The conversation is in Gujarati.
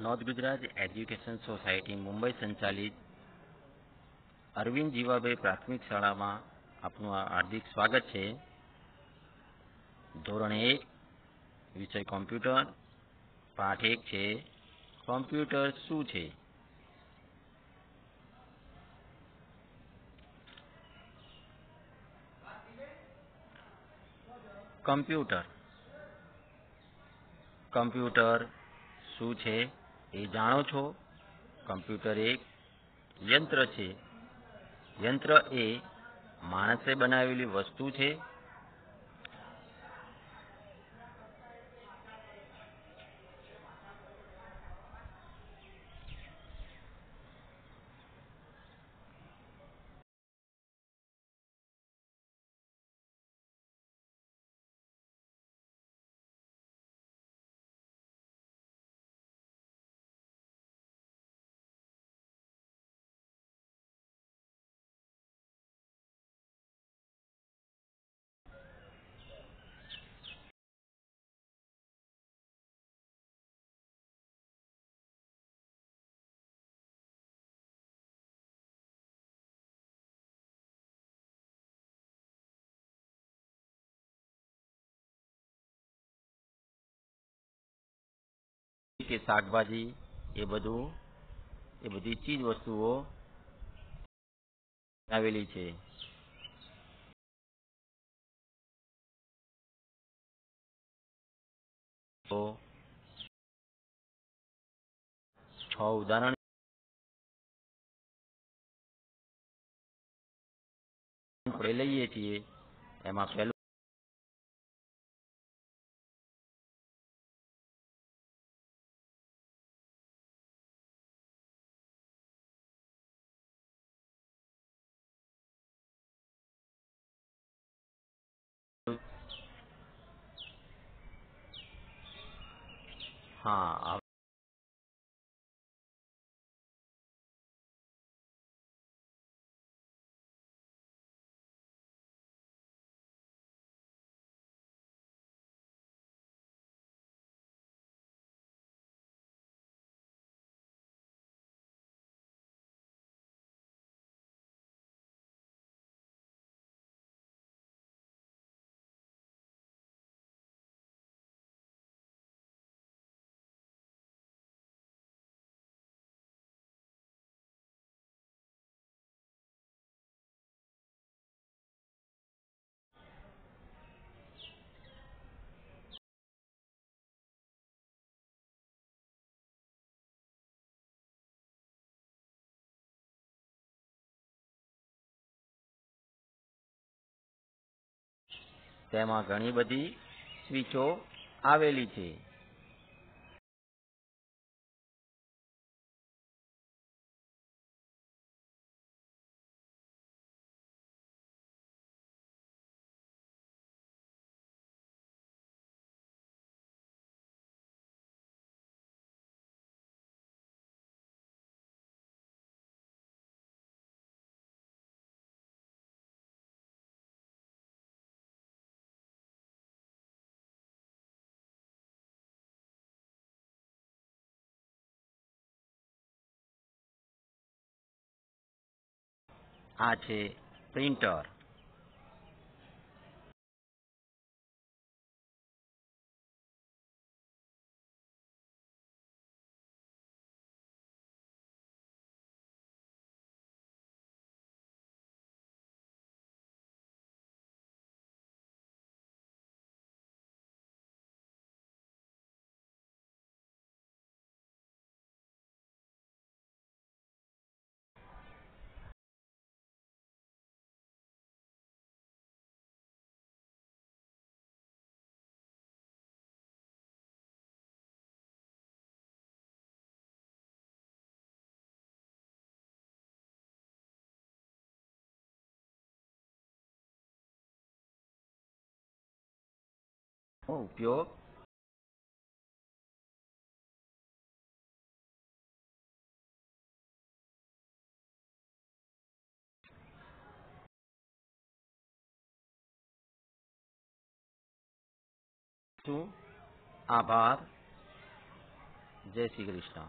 North Gujarat education society Mumbai સંચાલિત અરવિંદ જીવાભાઈ પ્રાથમિક શાળામાં આપનું હાર્દિક સ્વાગત છે। ધોરણ 1 વિષય કોમ્પ્યુટર, પાઠ 1 છે કોમ્પ્યુટર શું છે। કમ્પ્યુટર કમ્પ્યુટર શું છે એ જાણો છો। કમ્પ્યુટર એક યંત્ર છે। યંત્ર એ માણસે બનાવેલી વસ્તુ છે। કે શાકભાજી એ બધી ચીજ વસ્તુઓ આવેલી છે। તો 6 ઉદાહરણ આપણે લઈએ છીએ। એમાં પહેલું હા તેમાં ઘણી બધી સ્વીચો આવેલી છે। આ છે પ્રિન્ટર। ઉપયોગ આભાર। જય શ્રી કૃષ્ણ।